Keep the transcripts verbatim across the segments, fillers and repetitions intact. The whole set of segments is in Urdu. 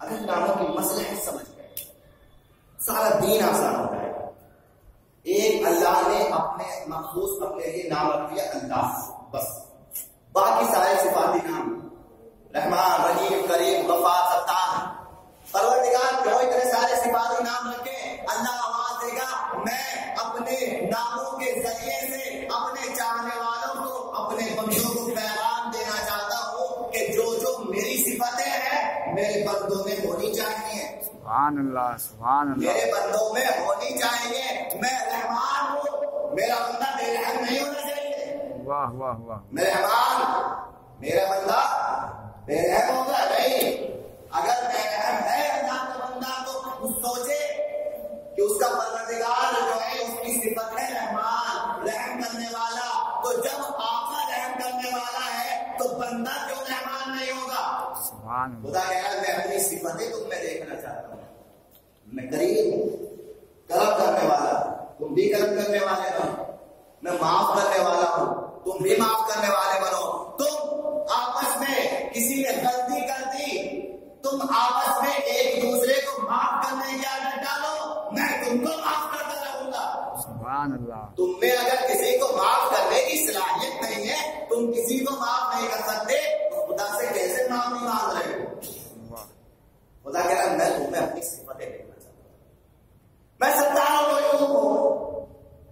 اگر ناموں کی مصلحت سمجھ گئے سارا دین آسان ہو جائے گا. ایک اللہ نے اپنے مخصوص اپنے لیے نام رکھ دیا اللہ, بس باقی سارے صفاتی نام رحمان, رحیم, کریم, غفار, ستار. پروردگار کیوں اتنے سارے صفاتی نام رکھے؟ اللہ آواز دے گا میں اپنے ناموں کے ذریعے سے اپنے چاہنے والوں کو, اپنے بندوں کو پیغام دینا چاہتا ہوں کہ جو جو میری صفتیں ہیں میرے بندوں میں ہونی چاہیے. سبحان اللہ, سبحان اللہ. میرے بندوں میں ہونی چاہیے. میں رحمان ہوں, میرا بندہ بے رحم نہیں ہونا چاہیے. واہ واہ واہ. میں رحمان, میرا بندہ بے رحم ہوگا نہیں. اگر بے رحم ہے اللہ کا بندہ تو اس سوچے کہ اس کا پروردگار جو ہے اس کی صفت ہے رحمان, رحم کرنے والا. تو جب آقا رحم کرنے والا ہے تو بندہ کیوں رحمان نہیں ہوگا؟ سبحان اللہ. خدا کہہ رہا ہے میں اپنی صفتیں تم میں دیکھنا چاہتا ہوں. میں کریم ہوں, کرم کرنے والا, تم بھی کرم کرنے والے بنو. میں معاف کرنے والا ہوں, تم بھی معاف کرنے والے بنو. تم آپس میں کسی نے غلطی کر دی, تم آپس میں ایک دوسرے کو معاف کرنے کی عادت ڈالو, میں تم کو معاف کرتا رہوں گا. سبحان اللہ. تم میں اگر کسی کو معاف کرنے کی صلاحیت نہیں ہے, تم کسی کو معاف نہیں کر سکتے, تو خدا سے کیسے معافی مانگ رہے ہو؟ خدا کہہ رہا ہے میں تمہیں اپنی صفتیں دیکھنا چاہتا ہوں. میں ستاروں کو ہوں,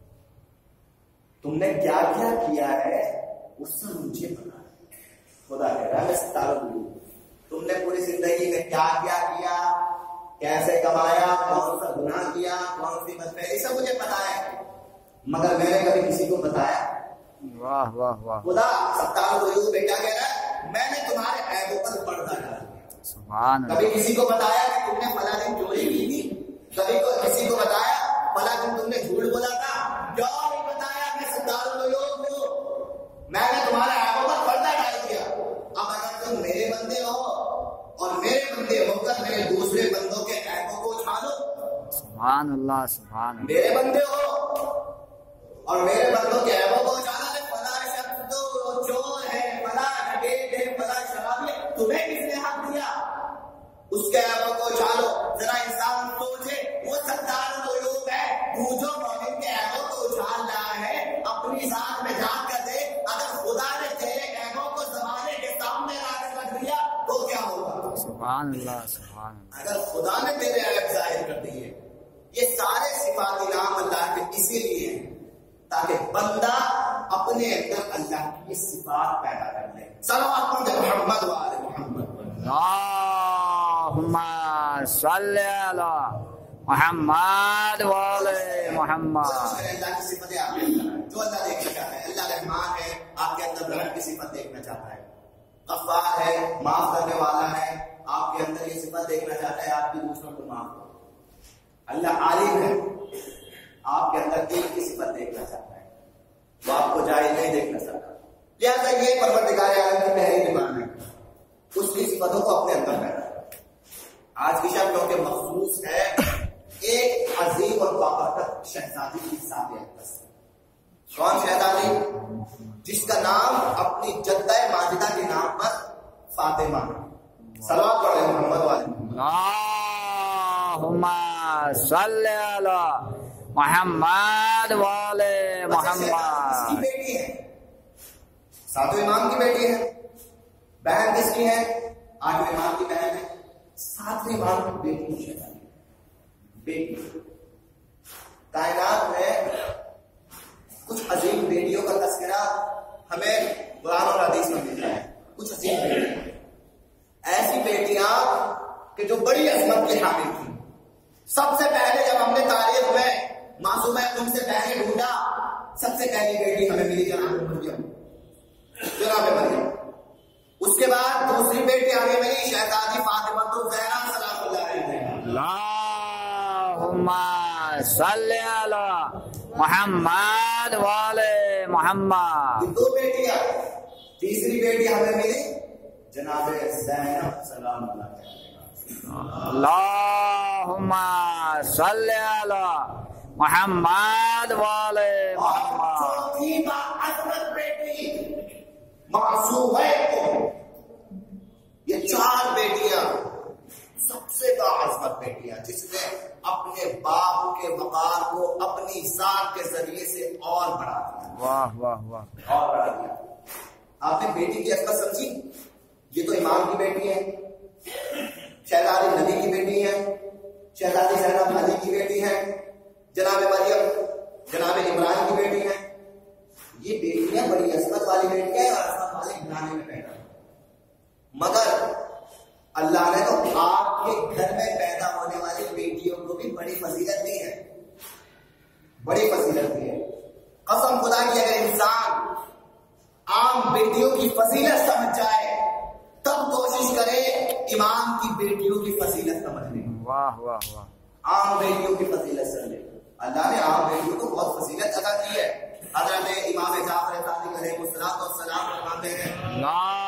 تم نے کیا کیا کیا ہے اس سے مجھے پتا ہے. خدا کہہ رہا ہے میں ستاروں کو ہوں, تم نے پوری زندگی میں کیا کیا کیا, کیسے کمایا, کون سا گناہ کیا, کون سی بدفعلی, سب مجھے پتا ہے, مگر میں نے کبھی کسی کو بتایا؟ واہ واہ واہ. خدا ستاروں کو کیا کہہ رہا ہے میں نے تمہارے عیبوں پر پردہ ڈالا. سبحان اللہ. کبھی کسی کو بتایا کہ تم نے فلاں دن چوری کی تھی؟ کبھی کسی کو بتایا فلاں دن تم نے جھوٹ بولا تھا؟ کیوں نہیں بتایا؟ میں ستاروں کو ہوں, میں نے تمہارے عیبوں پر پردہ ڈال دیا. اب اگر تم میرے بندے ہو اور میرے بندے ہو کر میرے دوسرے بندوں کے عیبوں کو اٹھالو. سبحان اللہ, سبحان اللہ. میرے بندے ہو اور میرے بندوں کے عیبوں کو اٹھانا. فلاں شخص تو چور ہے, فلاں ڈکیت ہے, فلاں شرابی ہے, تمہیں کس نے حق دیا؟ اس کے عیبوں کو اٹھالو. ذرا انسان سوچے, وہ ستار لوگ ہے, تو جو مومن کے عیبوں کو اٹھال رہا ہے, اپنی ذات میں جھانک کر دے. اگر خدا نے تیرے عیبوں کو زمانے کے سامنے لا کر رکھ دیا تو کیا ہوگا؟ سبحان اللہ, سبحان اللہ. اگر خدا نے تیرے عیب ظاہر کر دیے. یہ سارے صفاتی نام اللہ کے اسی لیے ہیں تاکہ بندہ اپنے اندر اللہ کی صفات پیدا کر لے. صلوات پڑھ محمد و آل محمد. اللہم صلی علی محمد و آل محمد. اللہ کی صفتیں آپ کے اندر ہیں جو اللہ دیکھنا چاہتا ہے. اللہ رحمان ہے, آپ کے اندر رحم کی صفت دیکھنا چاہتا ہے. غفار ہے, معاف کرنے والا ہے, آپ کے اندر یہ صفت دیکھنا چاہتا ہے آپ بھی دوسروں کو معاف کرو. اللہ عالم ہے, آپ کے اندر دین کی صفت دیکھنا چاہتا ہے, وہ آپ کو جائز نہیں دیکھنا چاہتا. لہٰذا یہ پروردگار عالم کی پہلی ڈیمانڈ ہے, اس کی صفتوں کو اپنے اندر پیدا کرو. آج کی شب کیونکہ مخصوص ہے ایک عظیم اور بابرکت شہزادی کی ذات اقدس. کون شہزادی؟ جس کا نام اپنی جدہ ماجدہ کے نام پر فاطمہ. صلوات پڑھیں محمد والے. اللہم صلی علی محمد و آل محمد. کی بیٹی ہے, ساتویں امام کی بیٹی ہے. بہن کس کی ہے؟ آٹھویں امام کی بہن ہے. ساتویں امام کی بیٹی ہے. بیٹی کائنات میں کچھ عظیم بیٹیوں کا تذکرہ ہمیں قرآن اور حدیث میں ملتا ہے. کچھ عظیم بیٹیاں, ایسی بیٹیاں کہ جو بڑی عظمت کی حامل تھی. سب سے پہلے جب ہم نے تاریخ میں معصومہ تم سے پہلے ڈھونڈا, سب سے پہلی بیٹی ہمیں ملی جناب مریم, جناب مریم. اس کے بعد دوسری بیٹی ہمیں ملی شہزادی فاطمہ الزہرا سلام اللہ علیہا. اللہم صلی علی محمد و آل محمد. دو بیٹیاں. تیسری بیٹی ہمیں ملی جناب زینب سلام اللہ علیہا. اللہم صلی علی محمد و آل محمد. چوتھی عظمت بیٹی معصومہ کو. یہ چار بیٹیاں سب اپنی ذات کے ذریعے سے اور بڑھا دیا، واہ واہ واہ، اور بڑھا دیا۔ آپ نے بیٹی کی عظمت سمجھی؟ یہ تو امام کی بیٹی ہے، شہزادی نبی کی بیٹی ہے، شہزادی زینب علی کی بیٹی ہے، جناب مریم جناب عمران کی بیٹی ہے۔ یہ بیٹیاں بڑی عظمت والی بیٹیاں اور عظمت والے گھرانے میں پیدا، مگر اللہ نے تو آپ کے گھر میں پیدا ہونے والی بیٹیوں کو بھی بڑی فضیلت دی ہے، بڑی فضیلت دی ہے۔ قسم خدا کی اگر انسان عام بیٹیوں کی فضیلت سمجھ جائے تب کوشش کرے امام کی بیٹیوں کی فضیلت سمجھنے، واہ واہ واہ، عام بیٹیوں کی فضیلت سمجھے۔ اللہ نے عام بیٹیوں کو بہت فضیلت عطا کی ہے۔ حضرت امام جعفر صادق علیہ السلام فرماتے ہیں،